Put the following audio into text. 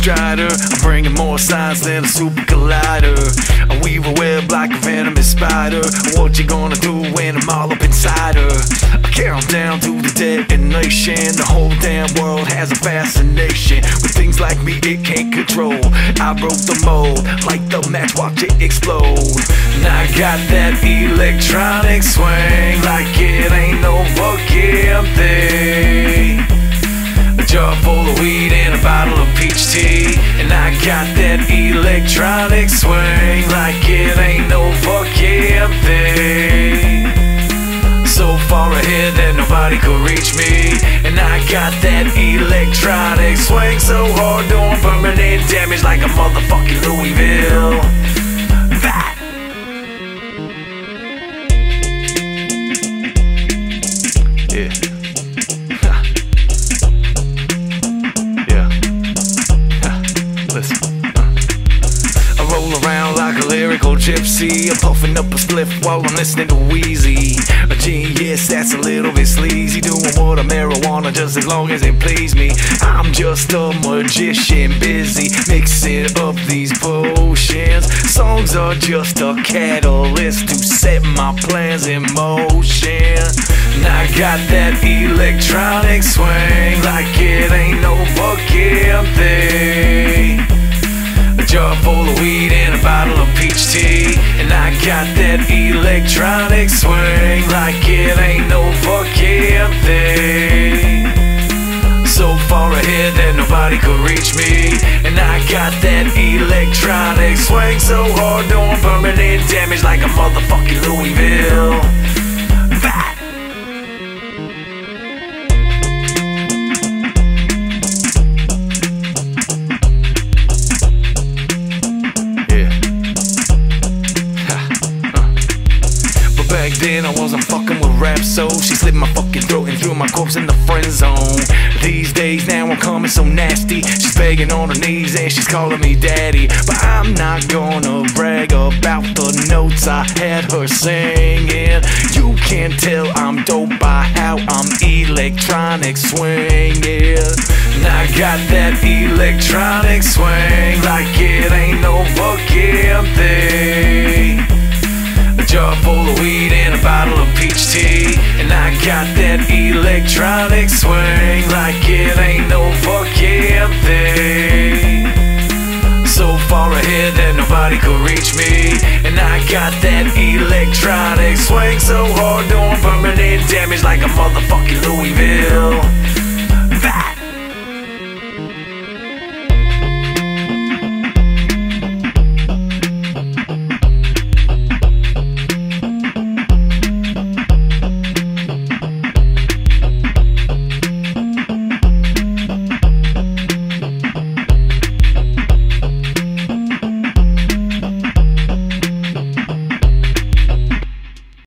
strider. I'm bringing more science than a super collider. I weave a web like a venomous spider. What you gonna do when I'm all up inside her? I count down to the detonation. The whole damn world has a fascination with things like me it can't control. I broke the mold, like the match, watch it explode. Now I got that electronic swing like it ain't no fucking thing. A jar full of weed and a bottle of peach tea, and I got that electronic swing like it ain't no fucking thing. So far ahead that nobody could reach me, and I got that electronic swing so hard doing permanent damage like a motherfucking Louisville. That. Yeah. Listen. I roll around like a lyrical gypsy. I'm puffing up a spliff while I'm listening to Wheezy. A genius that's a little bit sleazy, doing what a marijuana just as long as it please me. I'm just a magician, busy mixing up these potions. Songs are just a catalyst to set my plans in motion. Now I got that electronic swing like it ain't no fucking thing. A jar full of weed and a bottle of peach tea, and I got that electronic swing like it ain't no fucking thing. So far ahead that nobody could reach me, and I got that electronic swing so hard doing permanent damage like a motherfucking Louisville. That. Back then I wasn't fucking with rap, so she slit my fucking throat and threw my corpse in the friend zone. These days now I'm coming so nasty, she's begging on her knees and she's calling me daddy. But I'm not gonna brag about the notes I had her singing. You can tell I'm dope by how I'm electronic swinging. Now I got that electronic swing like it ain't no fucking thing. A jar full of weed and a bottle of peach tea, and I got that electronic swing like it ain't no fucking thing. So far ahead that nobody could reach me, and I got that electronic swing so hard doing permanent damage like a motherfucking Louisville.